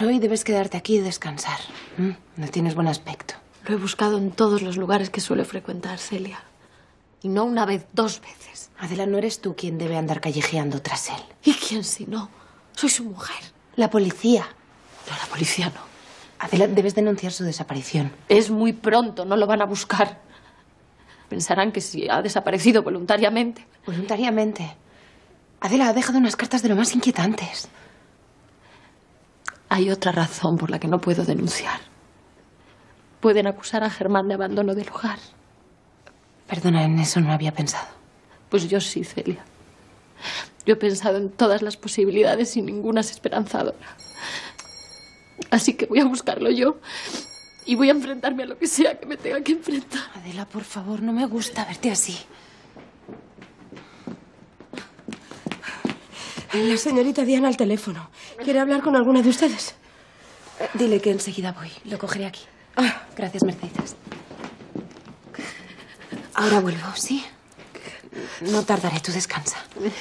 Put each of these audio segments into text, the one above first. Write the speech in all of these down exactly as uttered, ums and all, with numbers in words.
Pero hoy debes quedarte aquí y descansar. ¿Mm? No tienes buen aspecto. Lo he buscado en todos los lugares que suele frecuentar Celia. Y no una vez, dos veces. Adela, no eres tú quien debe andar callejeando tras él. ¿Y quién si no? Soy su mujer. La policía. No, la policía no. Adela, debes denunciar su desaparición. Es muy pronto, no lo van a buscar. Pensarán que si ha desaparecido voluntariamente. ¿Voluntariamente? Adela, ha dejado unas cartas de lo más inquietantes. Hay otra razón por la que no puedo denunciar. Pueden acusar a Germán de abandono del hogar. Perdona, en eso no había pensado. Pues yo sí, Celia. Yo he pensado en todas las posibilidades y ninguna es esperanzadora. Así que voy a buscarlo yo y voy a enfrentarme a lo que sea que me tenga que enfrentar. Adela, por favor, no me gusta verte así. La señorita Diana al teléfono. ¿Quiere hablar con alguna de ustedes? Eh, dile que enseguida voy. Lo cogeré aquí. Ah, gracias, Mercedes. Ahora vuelvo, ¿sí? No tardaré, tú descansa.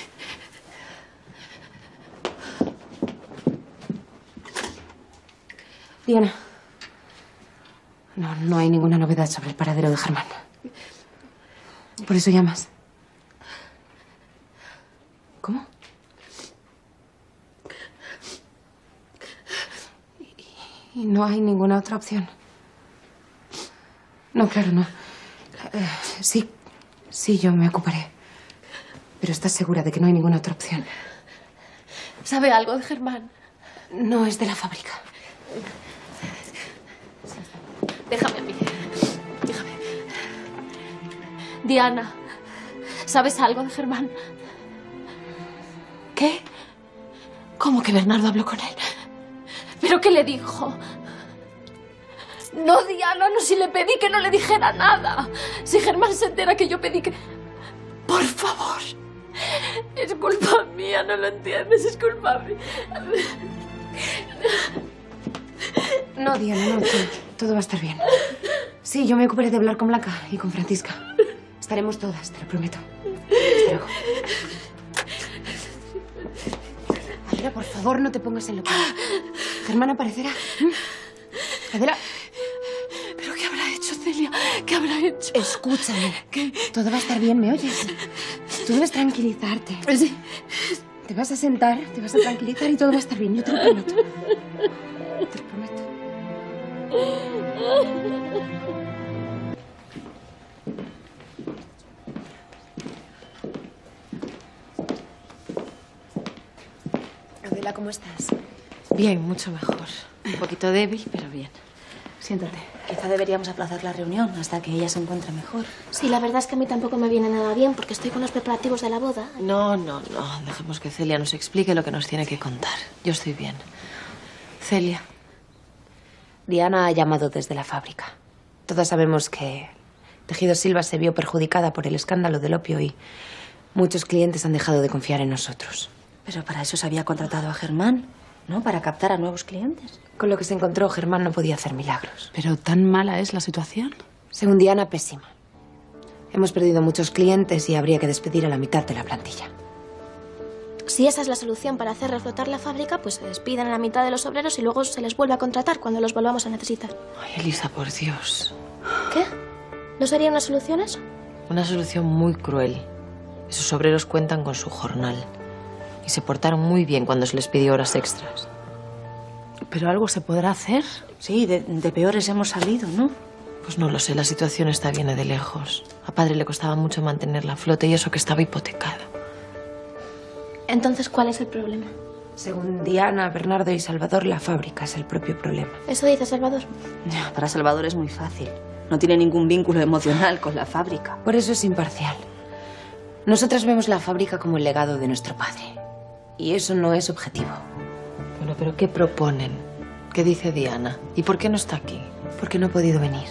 Diana. No, no hay ninguna novedad sobre el paradero de Germán. Por eso llamas. ¿Cómo? Y, y no hay ninguna otra opción. No, claro, no. Eh, sí, sí, yo me ocuparé. Pero ¿estás segura de que no hay ninguna otra opción? ¿Sabe algo de Germán? No es de la fábrica. Déjame a mí. Déjame. Diana, ¿sabes algo de Germán? ¿Qué? ¿Cómo que Bernardo habló con él? ¿Pero qué le dijo? No, Diana, no, si le pedí que no le dijera nada. Si Germán se entera que yo pedí que... Por favor. Es culpa mía, no lo entiendes, es culpa mía. No, Diana, no, todo, todo va a estar bien. Sí, yo me ocuparé de hablar con Blanca y con Francisca. Estaremos todas, te lo prometo. Hasta luego. Adela, por favor, no te pongas en locura. Germán aparecerá. ¿Mm? Adela... ¿Pero qué habrá hecho, Celia? ¿Qué habrá hecho? Escúchame. ¿Qué? Todo va a estar bien, ¿me oyes? Tú debes tranquilizarte. Sí. Te vas a sentar, te vas a tranquilizar y todo va a estar bien. Yo te lo prometo. Te lo prometo. Adela, ¿cómo estás? Bien, mucho mejor. Un poquito débil, pero bien. Siéntate. Quizá deberíamos aplazar la reunión hasta que ella se encuentre mejor. Sí, la verdad es que a mí tampoco me viene nada bien porque estoy con los preparativos de la boda. No, no, no. Dejemos que Celia nos explique lo que nos tiene que contar. Yo estoy bien. Celia. Diana ha llamado desde la fábrica. Todas sabemos que Tejidos Silva se vio perjudicada por el escándalo del opio y muchos clientes han dejado de confiar en nosotros. Pero para eso se había contratado a Germán, ¿no? Para captar a nuevos clientes. Con lo que se encontró, Germán no podía hacer milagros. ¿Pero tan mala es la situación? Según Diana, pésima. Hemos perdido muchos clientes y habría que despedir a la mitad de la plantilla. Si esa es la solución para hacer reflotar la fábrica, pues se despiden a la mitad de los obreros y luego se les vuelve a contratar cuando los volvamos a necesitar. Ay, Elisa, por Dios. ¿Qué? ¿No sería una solución eso? Una solución muy cruel. Esos obreros cuentan con su jornal. Y se portaron muy bien cuando se les pidió horas extras. ¿Pero algo se podrá hacer? Sí, de, de peores hemos salido, ¿no? Pues no lo sé, la situación está viene de lejos. A padre le costaba mucho mantener la flota y eso que estaba hipotecada. Entonces, ¿cuál es el problema? Según Diana, Bernardo y Salvador, la fábrica es el propio problema. ¿Eso dice Salvador? Para Salvador es muy fácil. No tiene ningún vínculo emocional con la fábrica. Por eso es imparcial. Nosotras vemos la fábrica como el legado de nuestro padre. Y eso no es objetivo. Bueno, pero ¿qué proponen? ¿Qué dice Diana? ¿Y por qué no está aquí? Porque no ha podido venir.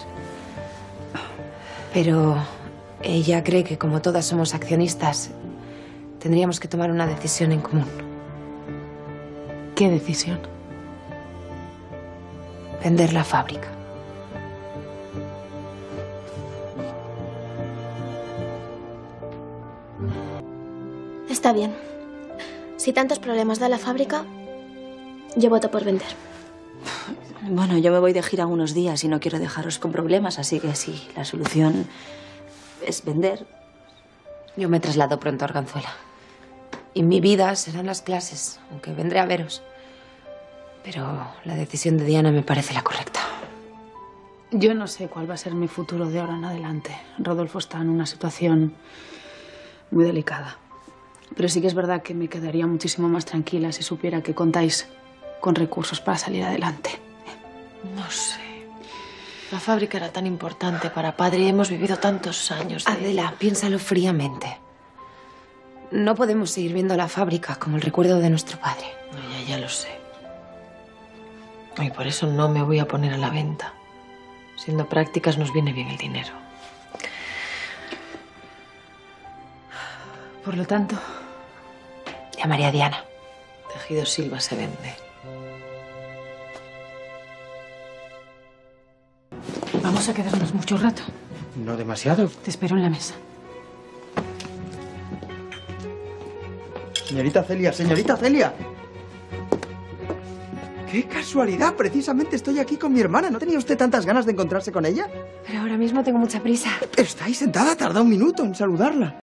Pero ella cree que como todas somos accionistas, tendríamos que tomar una decisión en común. ¿Qué decisión? Vender la fábrica. Está bien. Si tantos problemas da la fábrica, yo voto por vender. Bueno, yo me voy de gira unos días y no quiero dejaros con problemas, así que sí, la solución es vender. Yo me traslado pronto a Arganzuela. Y mi vida serán las clases, aunque vendré a veros. Pero la decisión de Diana me parece la correcta. Yo no sé cuál va a ser mi futuro de ahora en adelante. Rodolfo está en una situación muy delicada. Pero sí que es verdad que me quedaría muchísimo más tranquila si supiera que contáis con recursos para salir adelante. No sé. La fábrica era tan importante para padre y hemos vivido tantos años de Adela, ella. piénsalo fríamente. No podemos seguir viendo la fábrica como el recuerdo de nuestro padre. No, ya, ya lo sé. Y por eso no me voy a poner a la venta. Siendo prácticas nos viene bien el dinero. Por lo tanto, Llamaré a Diana. Tejido Silva se vende. vamos a quedarnos mucho rato. No demasiado. Te espero en la mesa. Señorita Celia, señorita Celia. ¡Qué casualidad! Precisamente estoy aquí con mi hermana. ¿No tenía usted tantas ganas de encontrarse con ella? Pero ahora mismo tengo mucha prisa. Está ahí sentada, tarda un minuto en saludarla.